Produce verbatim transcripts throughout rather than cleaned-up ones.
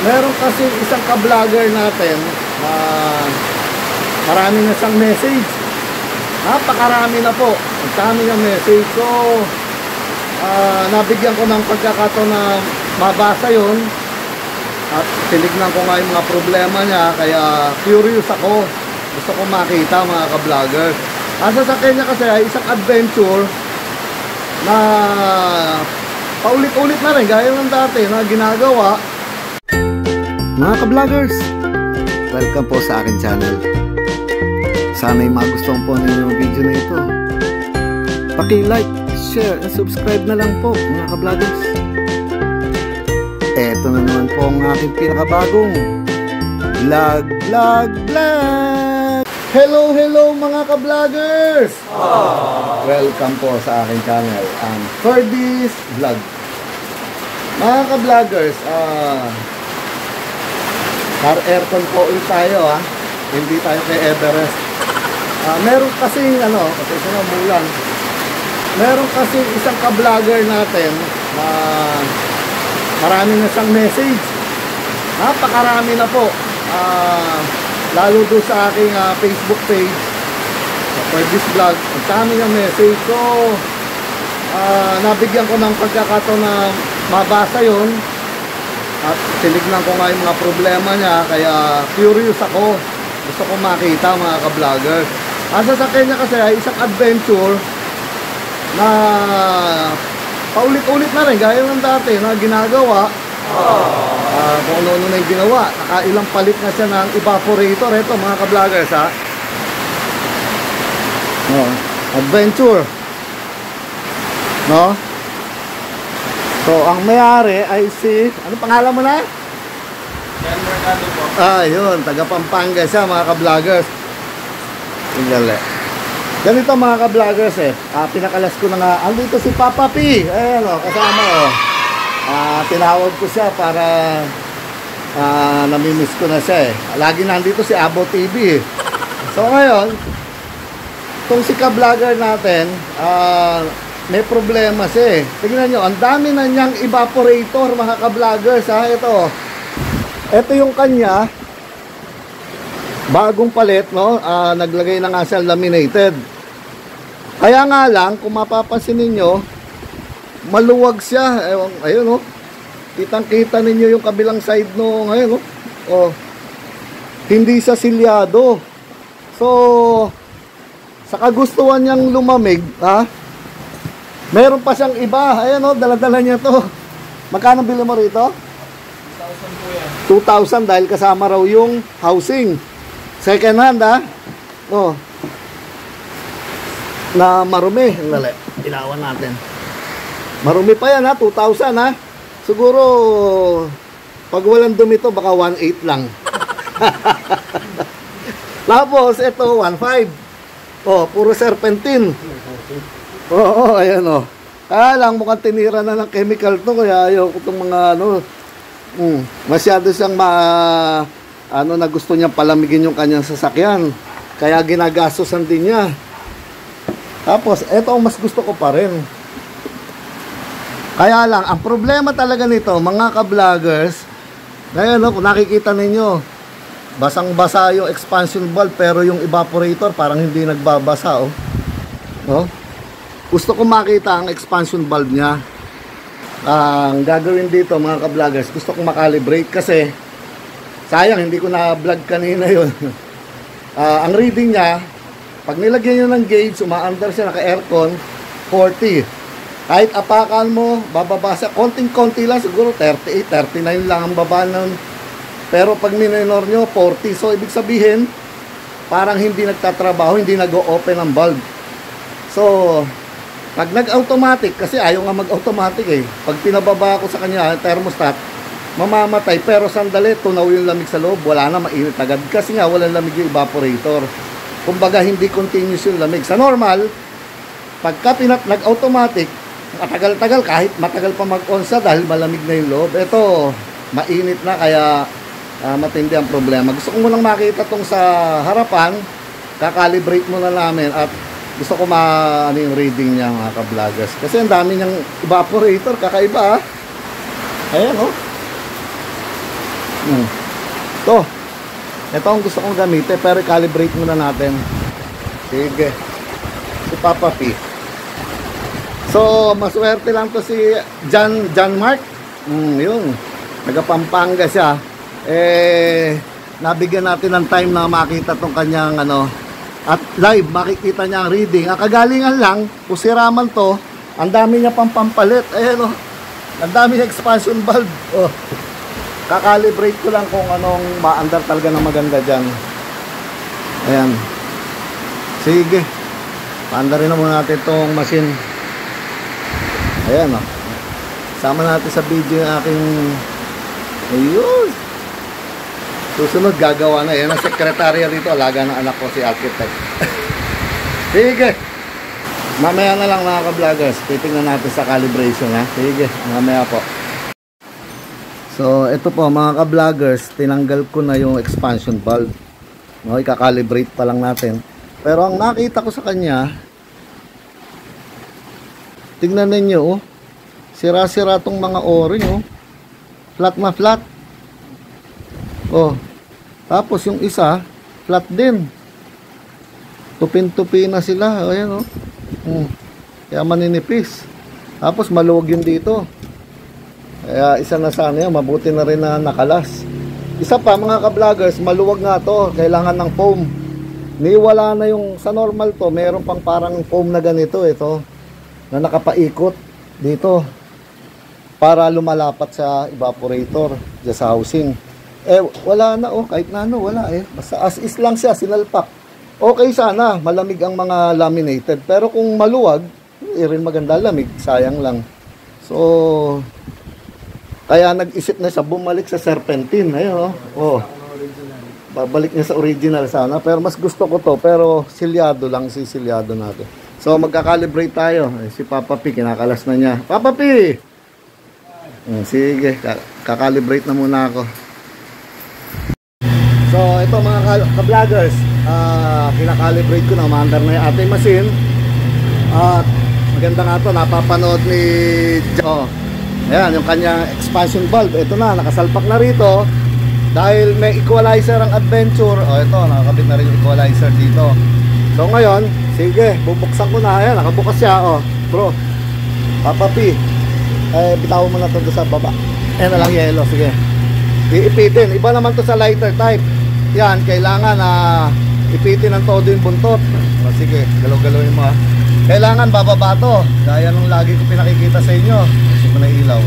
Meron kasi isang ka-vlogger natin na uh, marami na siyang message. Napakarami na po. Ang dami ng message. So, uh, nabigyan ko ng pagkakataon na mabasa yun. At tinignan ko nga yung mga problema niya. Kaya curious ako. Gusto ko makita mga ka-vlogger. Ang sasakyan niya kasi ay isang adventure na paulit-ulit na rin. Gaya ng dati na ginagawa. Mga ka-vloggers, welcome po sa akin channel. Sana'y magustuhan po ninyo yung video na ito. Paki-like, share, and subscribe na lang po mga ka-vloggers. Eto na naman po ang aking pinakabagong vlog, vlog, vlog. Hello, hello mga ka-vloggers. Welcome po sa aking channel, ang Ferdy's Vlog. Mga ka-vloggers, ah... Uh, car aircon po ulit tayo ha. Hindi tayo kay Everest. Uh, meron kasing ano, kasi sino mulan. Meron kasing isang ka-vlogger natin na uh, marami na siyang message. Napakarami na po. Uh, lalo doon sa aking uh, Facebook page for this vlog. Ang dami ng message. So, uh, nabigyan ko ng pagkakataon na mabasa yun. At tinignan ko nga yung mga problema niya. Kaya curious ako. Gusto ko makita mga ka-vlogger. Ang sasakyan niya kasi ay isang adventure na paulit-ulit na rin. Gaya ng dati na ginagawa. uh, Kung ano-ano na yung ginawa. Nakailang palit na siya ng evaporator. Ito mga ka-vloggers ha. No, adventure. No? So, ang mayari ay si... Ano pangalan mo na? Jan Mercado po. Ah, yun. Taga Pampanga siya, mga ka-vloggers. Tinggali. Ganito, mga ka-vloggers eh. Ah, pinakalas ko na nga. Andito si Papa P. Ayan o, kasama o. Ah, tinawag ko siya para... Ah, namimiss ko na siya eh. Lagi nandito si Abo T V eh. So, ngayon, itong si ka-vlogger natin... Ah... may problema siya eh. Tingnan nyo, ang dami na niyang evaporator mga ka-vloggers ha. Ito. Ito yung kanya. Bagong palit, no? Uh, naglagay na nga siya laminated. Kaya nga lang, kung mapapansin ninyo, maluwag siya. Ayun, ayun oh. Kitang-kita ninyo yung kabilang side no. Ayun oh. Oh. Hindi siya silyado. So, sa kagustuhan niyang lumamig, ha? Meron pa siyang iba. Ayan o, dala-dala niya to. Magkano bili mo rito? two thousand po yan. two thousand dahil kasama raw yung housing. Second hand ha. O. Na marumi. Dali. Ilawan natin. Marumi pa yan ha. two thousand ha. Siguro pag walang dumi to baka one eight lang. Tapos ito one five. O, puro serpentine. Oo, oh, ayan o. Oh. Kaya lang, mukhang tinira na ng chemical to. Kaya ayaw ko itong mga ano. Mm, masyado siyang ma... Ano, na gusto niyang palamigin yung kanyang sasakyan. Kaya ginagastosan din niya. Tapos, eto ang mas gusto ko pa rin. Kaya lang, ang problema talaga nito, mga ka-vloggers, ngayon o, kung nakikita ninyo, basang-basa yung expansion valve, pero yung evaporator parang hindi nagbabasa o. Oh. Gusto ko makita ang expansion valve niya. Uh, ang gagawin dito mga ka-vloggers, gusto ko makalibrate kasi sayang hindi ko na-vlog kanina yun. uh, ang reading niya, pag nilagyan nyo ng gauge, umaandar siya, naka-aircon, forty. Kahit apakan mo, bababa siya, konting-konti lang, siguro thirty-eight, thirty-nine lang ang baba nun. Pero pag minor nyo, forty. So ibig sabihin, parang hindi nagtatrabaho, hindi nag-o-open ang valve. So, pag nag-automatic, kasi ayaw nga mag-automatic eh. Pag pinababa ko sa kanya, thermostat, mamamatay. Pero sandali, tunaw yung lamig sa loob. Wala na, mainit agad. Kasi nga, walang lamig yung evaporator. Kumbaga, hindi continuous yung lamig. Sa normal, pagka nag-automatic, matagal-tagal, kahit matagal pa mag-on siya dahil malamig na yung loob. Ito, mainit na, kaya uh, matindi ang problema. Gusto ko munang makita tong sa harapan. Kakalibrate muna namin at gusto ko ma ano yung reading niya mga ka-vloggers. Kasi ang dami niyang evaporator, kakaiba ha. Ayan oh. Hmm. To. Ito ang gusto kong gamitin, pero calibrate muna natin. Sige. Si Papa P. So, maswerte lang to si John, John Mark. Hmm, yun. Taga-Pampanga siya. Eh, nabigyan natin ng time na makita tong kanyang ano, at live, makikita niya ang reading. Ang kagalingan lang, pusiraman to, ang dami niya pang pampalit. Ayan o, ang dami niya expansion valve. Oh. Kakalibrate ko lang kung anong maandar talaga na maganda dyan. Ayan. Sige. Paandarin na muna natin itong machine. Ayan o. Sama natin sa video yung aking... Ayun. Susunod, gagawa na. Yan ang sekretarya dito. Alaga ng anak ko, si architect. Sige. Mamaya na lang mga ka-vloggers. Titingnan natin sa calibration ha. Sige. Mamaya po. So, ito po mga ka-vloggers, tinanggal ko na yung expansion valve. Okay, kakalibrate pa lang natin. Pero ang nakita ko sa kanya, tingnan ninyo, oh, sira-sira tong mga o-ring, oh. Flat na flat. Oh, tapos yung isa, flat din. Tupin-tupi na sila. Ayan, oh. Hmm. Kaya maninipis. Tapos maluwag yun dito. Kaya isa na sana yan, mabuti na rin na nakalas. Isa pa mga ka-vloggers, maluwag nga to, kailangan ng foam. Niwala na yung sa normal to, meron pang parang foam na ganito, ito, na nakapaikot dito para lumalapat sa evaporator dyan sa housing. Eh wala na, oh, kahit na ano, wala eh. Basta as is lang siya, sinalpak. Okay sana, malamig ang mga laminated, pero kung maluwag, hindi rin maganda lamig, sayang lang. So, kaya nag-isip na siya bumalik sa serpentine. Ayun, oh. Oh. Babalik niya sa original sana. Pero mas gusto ko to. Pero silyado lang, sisilyado natin. So magka-calibrate tayo. Eh, si Papa P, kinakalas na niya. Papa P! Hmm, sige, kakalibrate na muna ako. So ito mga ka-vloggers, uh, kinakalibrate ko na. Maandar na yung ating machine. At uh, maganda nga to, napapanood ni Jo. Ayan, yung kanyang expansion valve. Ito na, nakasalpak na rito. Dahil may equalizer ang Adventure. O, ito, nakakabit na rin yung equalizer dito. So, ngayon, sige, bubuksan ko na. Ayan, nakabukas siya. O, bro, Papa P, eh, bitawan mo na ito sa baba. Ayan na lang yellow, sige. Iipitin. Iba naman to sa lighter type. Yan, kailangan na uh, ipitin ng todo yung buntot. O, sige, galaw-galawin mo ha. Kailangan bababa to. Gaya nung lagi ko pinakikita sa inyo. Gusto ko na ilaw.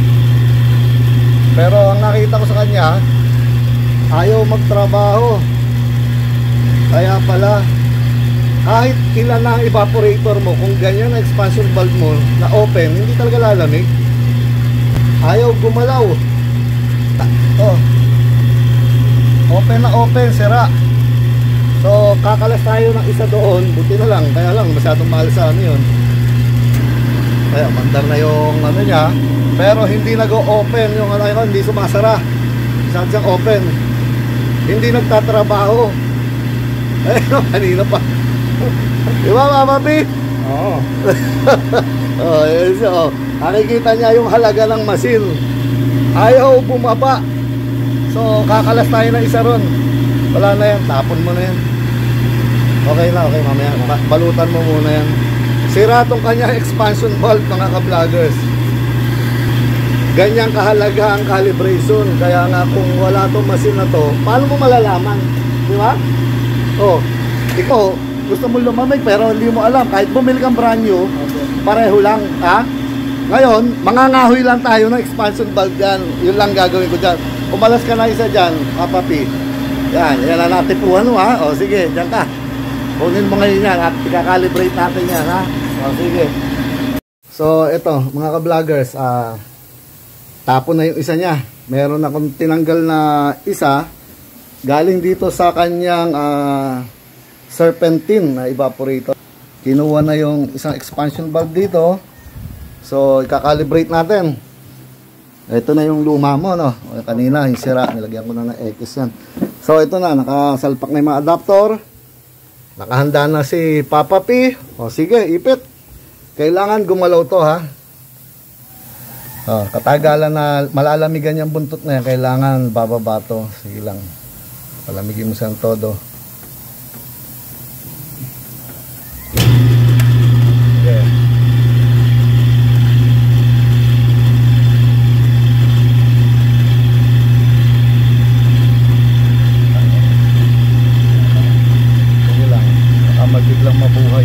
Pero ang nakita ko sa kanya, ayaw magtrabaho. Kaya pala, kahit ilan na ang evaporator mo, kung ganyan ang expansion valve mo na open, hindi talaga lalamig. Ayaw gumalaw. Oh. Open na open, sira. So, kakalas tayo ng isa doon. Buti na lang, kaya lang masyadong mahal sa ano yun. Kaya, mandar na yung ano niya. Pero hindi nag-open yung ano yun, hindi sumasara. Masyadong siyang open. Hindi nagtatrabaho. Eh, kanina pa. Di ba, Mama P? Oo. Oh, yun siya, oh. Nakikita niya yung halaga ng machine. Ayaw bumaba. So, kakalas tayo ng isa ron. Wala na yan, tapon mo na yan. Okay na, okay, mamaya balutan mo muna yan. Sira tong kanya expansion valve mga ka-vloggers. Ganyang kahalaga ang calibration. Kaya nga kung wala tong machine na to, paano mo malalaman? Di ba? Oh, ikaw gusto mo lumamig pero hindi mo alam. Kahit bumili kang brand new, pareho lang, ha? Ngayon, mangangahoy lang tayo ng expansion valve dyan. Yun lang gagawin ko dyan. Umalas ka na isa dyan, Papa P. Yan, yan na natipuan mo ha. O sige, dyan ka. Kunin mo ngayon yan at ikakalibrate natin yan ha. O sige. So ito mga ka-vloggers, uh, tapon na yung isa niya. Meron akong tinanggal na isa. Galing dito sa kanyang uh, serpentine na evaporator. Kinuha na yung isang expansion valve dito. So ikakalibrate natin. Ito na yung luma mo, no? O, kanina yung sira, nilagyan ko na ng X yan. So ito na, nakasalpak na yung mga adapter. Nakahanda na si Papa P. O sige, ipit. Kailangan gumalaw to ha. Oh, katagalan na malalamigan yung buntot na yan, kailangan bababa to. Sige lang. Palamigin mo siyang todo. Okay. Sige lang. Baka magiglang mabuhay.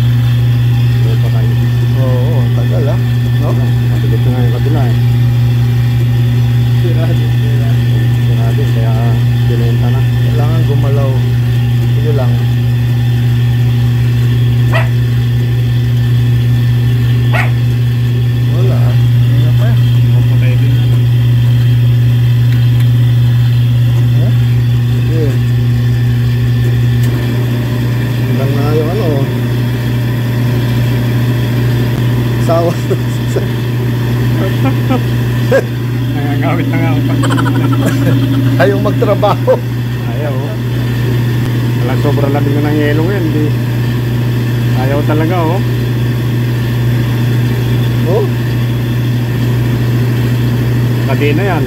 Oo, tagal ah. No? Mabilis na nga yung kabila eh. Sira din, sira. Sira din, kaya binenta na. Kailangan gumalaw. Sige lang. Wala ah. Hindi pa yan. Papatay din na. Eh? Sige. Lang na yung ano. Sawa. Nangangamit na nga ako. Ayaw magtrabaho. Ayaw. Walang sobrang lamig na ng yelo ngayon. Di. Ayaw talaga oh. Oh? Kadena yan.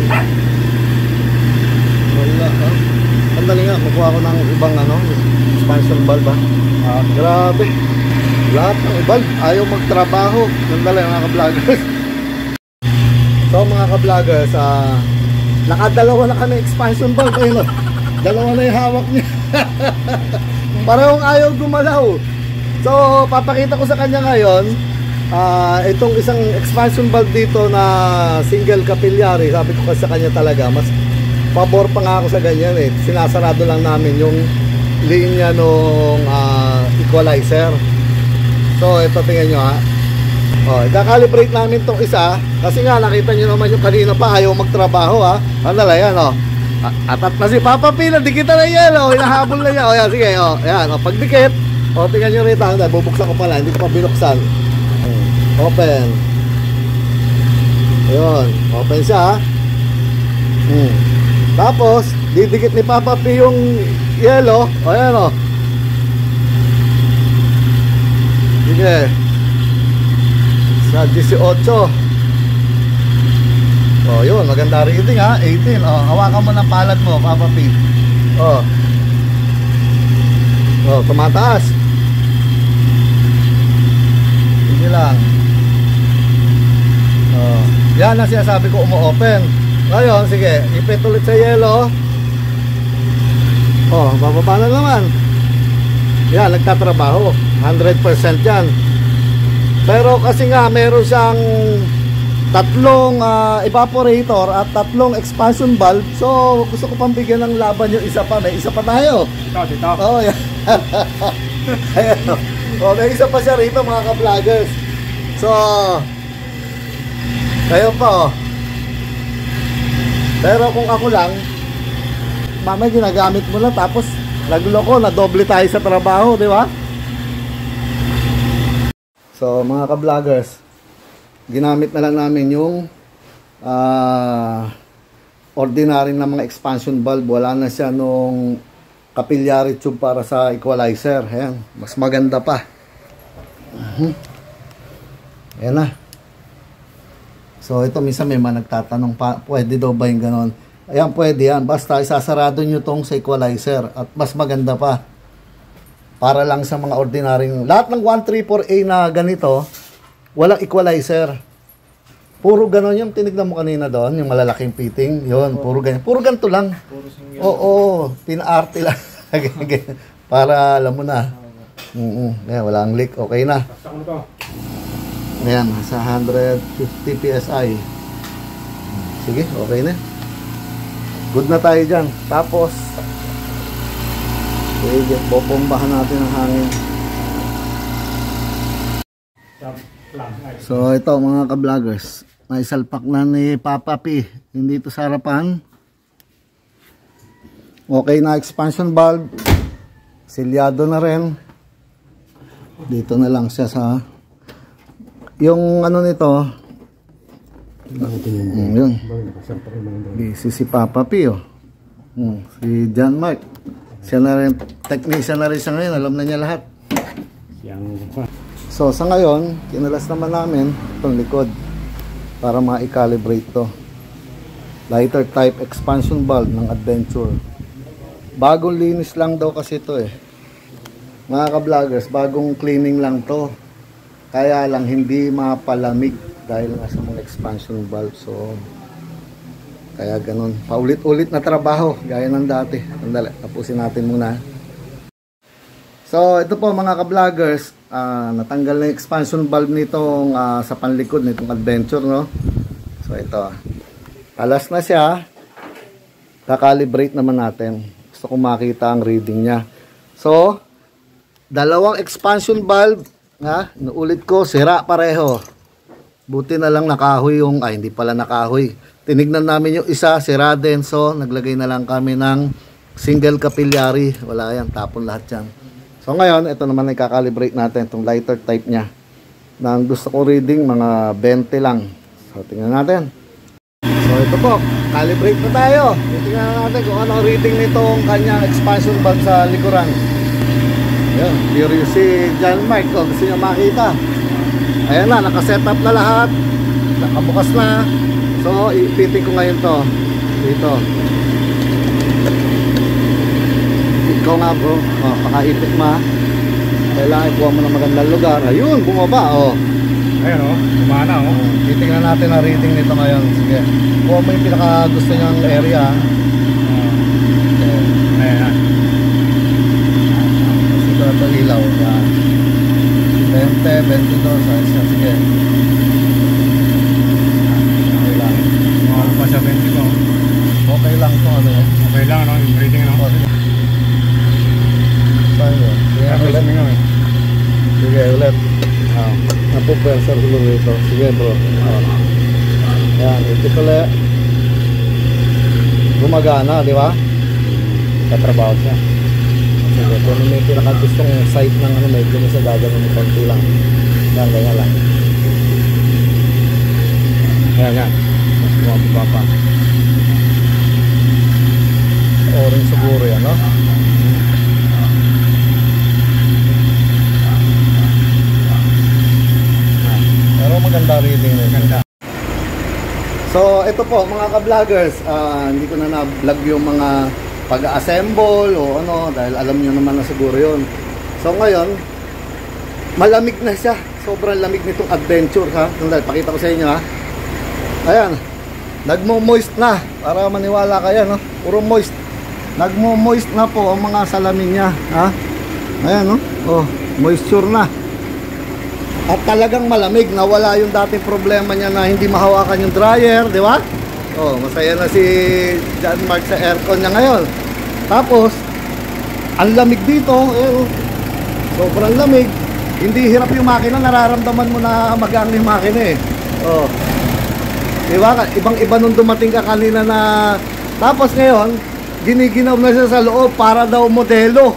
Wala ah. Andali nga, makuha ko ng ibang ano, expansion valve ah. Ah, grabe. Lahat ng valve ayaw magtrabaho. Nandali mga ka-vloggers. So mga ka-vloggers, ah, nakadalawa na kami expansion valve. Ayun oh. Dalawa na yung hawak niya. Parehong ayaw gumalaw. So papakita ko sa kanya ngayon, ah, itong isang expansion valve dito na single capillary. Sabi ko kasi sa kanya talaga, mas pabor pa nga ako sa ganyan eh. Sinasarado lang namin yung linya nung uh, equalizer. So ito tingnan nyo ha. Oh, i-calibrate namin tong isa. Kasi nga nakita nyo naman yung kanina pa ayaw magtrabaho ha. Andala yan oh. Atat na si Papa P, dikitan na yan oh. Hinahabol na niya. Oh yan, sige oh. Yan oh, pagdikit. Oh, tingnan nyo rito. Handa, bubuksan ko pala. Hindi ko pa binuksan. Open. Ayun. Open siya ha. Hmm. Tapos, didikit ni Papa P yung yellow. O yan o. Sige. Sa eighteen. O yun, maganda reading ha. eighteen. O, hawakan mo ng palad mo, Papa P. O. O, tumataas. Sige lang. O. Yan ang sinasabi ko, umu-open. Ngayon, sige, ipit ulit sa yellow. Oh, bababa na naman. Yan, nagtatrabaho. one hundred percent yan. Pero kasi nga, meron siyang tatlong uh, evaporator at tatlong expansion valve. So, gusto ko pang bigyan ng laban yung isa pa. May isa pa tayo. Dito, dito. Oh, yan. Ayan. Oh, may isa pa siya rito, mga ka-vloggers. So, kayo pa, oh. Pero kung ako lang, mamaya ginagamit mo lang tapos nagloko, na doble tayo sa trabaho, di ba? So mga ka-vloggers, ginamit na lang namin yung uh, ordinary na mga expansion valve. Wala na siya nung capillary tube para sa equalizer. Ayan, mas maganda pa. Uh-huh. Ayan na. So ito minsan may mga nagtatanong pa, pwede daw ba yung ganon? Ayan, pwede yan. Basta isasarado nyo tong sa equalizer. At mas maganda pa. Para lang sa mga ordinaryong, lahat ng one thirty-four A na ganito, walang equalizer. Puro ganon yung tinignan mo kanina doon, yung malalaking fitting. Yun, puro ganyan. Puro ganito lang. Oo, pina-arte lang. Para alam mo na. Mm-mm. Ayan, walang leak. Okay na. Ayan, sa one fifty P S I. Sige, okay na. Good na tayo dyan. Tapos, sige, bobombahan natin ang hangin. So, ito mga ka-vloggers. Naisalpak na ni Papa P. Hindi ito sa harapan. Okay na expansion valve. Silyado na rin. Dito na lang siya sa yung ano nito. Mm, yun. Busy si Papa P oh. Mm, si John Mark. Siya na rin, technician na rin siya ngayon. Alam na niya lahat. So sa ngayon, kinalas naman namin itong likod. para ma-calibrate to. Lighter type expansion valve ng Adventure. Bagong linis lang daw kasi to eh. Mga ka-vloggers, bagong cleaning lang to. Kaya lang hindi mapalamig dahil nga sa mga expansion valve. So, kaya ganun. Paulit-ulit na trabaho, gaya ng dati. Sandali, tapusin natin muna. So, ito po mga ka-vloggers, uh, natanggal na yung expansion valve nitong uh, sa panlikod nitong Adventure, no? So, ito. Alas na siya. Kakalibrate naman natin. Gusto ko makita ang reading niya. So, dalawang expansion valve, ha? Inuulit ko, sira pareho. Buti na lang nakahoy yung, ay hindi pala nakahoy. Tinignan namin yung isa, sira din. So, naglagay na lang kami ng single capillary. Wala yan, tapon lahat yan. So, ngayon, ito naman ay kakalibrate natin, itong lighter type niya. Na gusto ko reading, mga twenty lang. So, tingnan natin. So, ito po, calibrate na tayo. Tingnan natin kung ano ang reading nitong kanyang expansion valve sa likuran. Ayan, curious si John Mark kung gusto niya makita. Ayan na, nakasetup na lahat. Nakabukas na. So, ipitin ko ngayon to. Dito. Ikaw nga bro. Oh, pakaipit ma. Kailangan ikuha mo ng magandang lugar. Ayun, bumaba. Oh. Ayan o, kumana o. Oh, titingnan natin ang reading nito ngayon. Sige. Kuha mo yung pinaka gusto niyang area. Okay. Ayan. Ito na ito ilaw. Yan. twenty, twenty-two. Sige. Okay lang. Mga pa sa twenty ko. Okay lang ito. Ano eh. Okay lang ano, yung reading ano. Oh, sige. Saan yun? Sige, Tapos ulit. mingaw eh. Sige, ulit. Oh. Napupersa ulo rito. Sige bro. Oh. Yan, ito ulit. Gumagana, di ba? Katrabaho siya. Sige, kung may pinakagustong site ng ano, medyo na sa gagawin ng konti lang. Yan, ganyan lang. Ayan, yan. Mas bumababa pa. Orange siguro yan, no? Pero maganda reading na. Ganda. So, ito po mga ka-vloggers, uh, hindi ko na na-vlog yung mga pag-assemble o ano, dahil alam niyo naman na siguro yun. So, ngayon, malamig na siya. Sobrang lamig nitong Adventure, ha? Dahil, pakita ko sa inyo, ha? Ayan, nagmo-moist na. Para maniwala kayo, no? Puro moist. Nagmo-moist na po ang mga salamin niya, ha? Ayan, no? Oh, moisture na. At talagang malamig, nawala yung dating problema niya na hindi mahawakan yung dryer, di ba? Oh, masaya na si John Mark sa aircon niya ngayon. Tapos, ang lamig dito, eh, sobrang lamig. Hindi hirap yung makina, nararamdaman mo na magaan yung makina eh. Oh. Di ba? Ibang-iba nung dumating ka kanina na... Tapos ngayon, giniginaw na siya sa loob para daw modelo.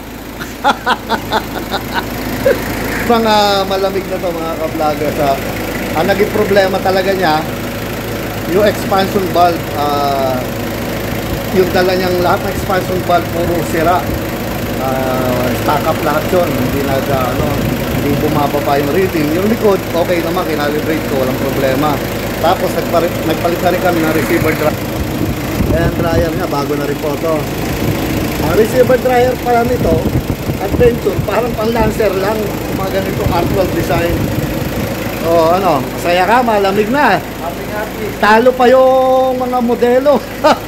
Mga malamig na to mga ka-vlogger sa ang naging problema talaga niya yung expansion valve, uh, yung dala niyang lahat ng expansion valve puro sira, uh, stack up lahat yun, hindi nag ano, hindi bumababa yung reading. Yung likod okay naman, kinalibrate ko, walang problema. Tapos nagpalit, nagpalit na rin kami ng receiver dryer. Ayan, dryer niya, bago na rin po to. Ang receiver dryer pala nito Adventure, parang pang Lancer lang, mga ganito R twelve design. O ano, masaya ka, malamig na. Happy happy. Talo pa yung mga modelo.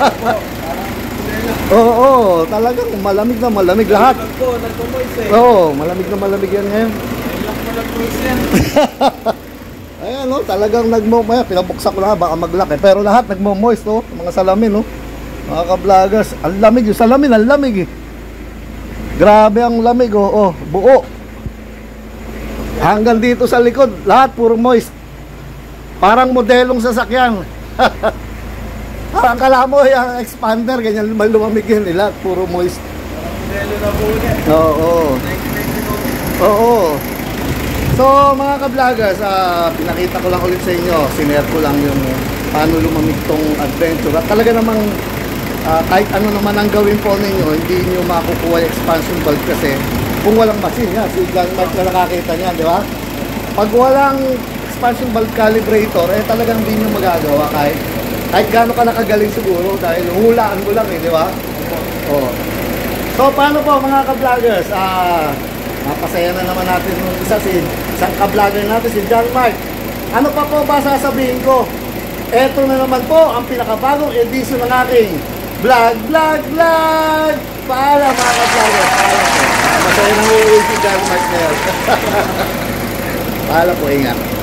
Oo, oo, talagang malamig na malamig lahat. Nagpo, nagpo-moist eh. Oo, malamig na malamig yan ngayon. Ilang mo nag-moist yan. Ayan no, talagang nagmo-moist. Pinabuksan ko na baka mag-lock eh. Pero lahat nagmo-moist no, mga salamin no. Mga ka-vloggers, ang lamig yung salamin, ang lamig eh. Grabe ang lamig oh, oh, buo. Hanggang dito sa likod, lahat puro moist. Parang modelong sasakyan. Parang kala mo yung expander, ganyan lumamig yun, lahat puro moist. Modelo na po ulit. Oo, oo. nineteen ninety-two. Oo. So mga ka-vloggers, uh, pinakita ko lang ulit sa inyo, sinare ko lang yung paano lumamig tong Adventure. At talaga namang Uh, kahit ano naman ang gawin po ninyo, hindi nyo makukuha yung expansion valve kasi kung walang machine yan, si John Mark na nakakita niyan, di ba? Pag walang expansion valve calibrator, eh talagang hindi nyo magagawa kahit kahit gaano ka nakagaling siguro dahil hulaan mo lang eh, di ba? Oo. So, paano po mga ka-vloggers? Ah, napasaya na naman natin yung isa si isang ka-vlogger natin, si John Mark. Ano pa po ba sasabihin ko? Eto na naman po ang pinakabagong edisyon ng aking vlog, vlog, vlog! Paalam mga ka-vloggers, paalam po. Masaya na uuwi si John Mark na yun. Paalam po, ingat.